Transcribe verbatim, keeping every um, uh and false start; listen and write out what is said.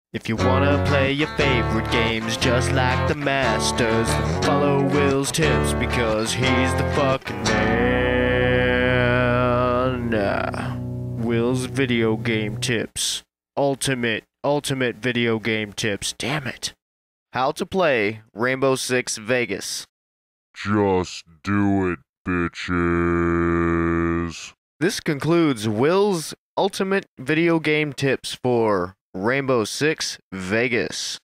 If you wanna play your favorite games just like the masters, follow Will's tips because he's the fucking man. Uh, Will's video game tips. Ultimate, ultimate video game tips. Damn it. How to play Rainbow Six Vegas. Just do it, bitches. This concludes Will's ultimate video game tips for Rainbow Six Vegas.